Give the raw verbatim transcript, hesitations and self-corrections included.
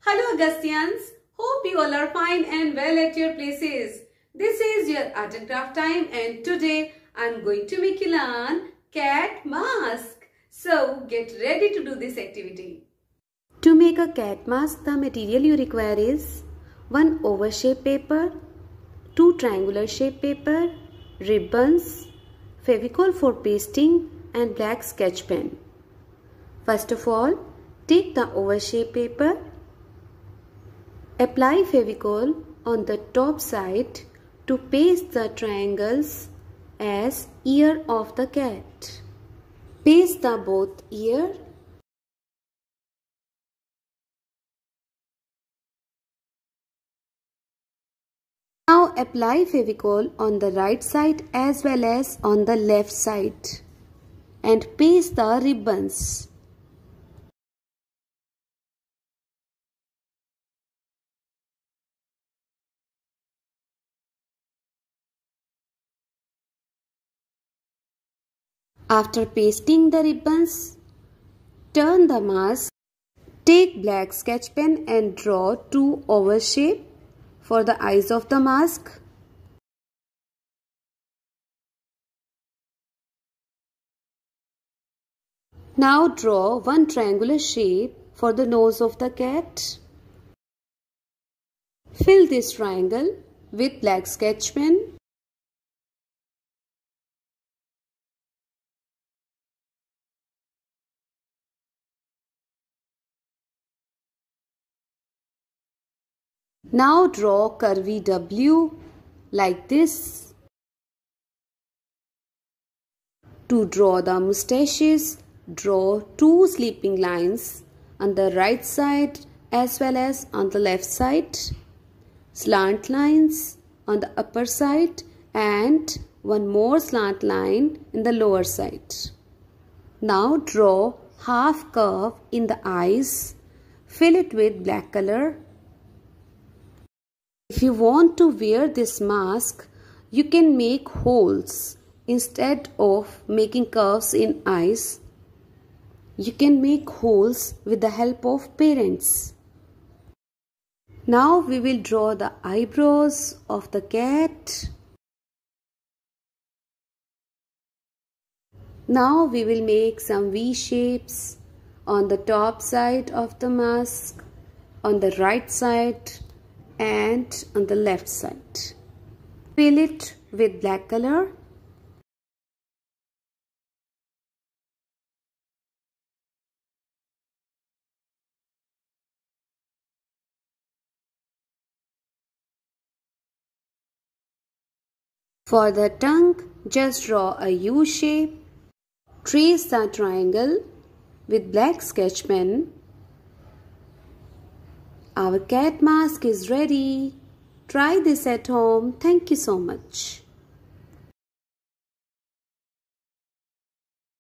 Hello Augustians, hope you all are fine and well at your places. This is your art and craft time and today I am going to make you learn cat mask. So get ready to do this activity. To make a cat mask, the material you require is one oval shape paper, two triangular shape paper, ribbons, Fevicol for pasting and black sketch pen. First of all, take the oval shape paper. Apply Fevicol on the top side to paste the triangles as ear of the cat. Paste the both ear. Now apply Fevicol on the right side as well as on the left side and paste the ribbons. After pasting the ribbons, turn the mask. Take black sketch pen and draw two oval shape for the eyes of the mask. Now draw one triangular shape for the nose of the cat. Fill this triangle with black sketch pen. Now draw curvy W like this. To draw the moustaches, draw two sleeping lines on the right side as well as on the left side, slant lines on the upper side and one more slant line in the lower side. Now draw half curve in the eyes, fill it with black color. If you want to wear this mask, you can make holes instead of making curves in eyes. You can make holes with the help of parents. Now we will draw the eyebrows of the cat. Now we will make some V shapes on the top side of the mask, on the right side and on the left side. Fill it with black color. For the tongue, just draw a U shape. Trace the triangle with black sketch pen. Our cat mask is ready. Try this at home. Thank you so much.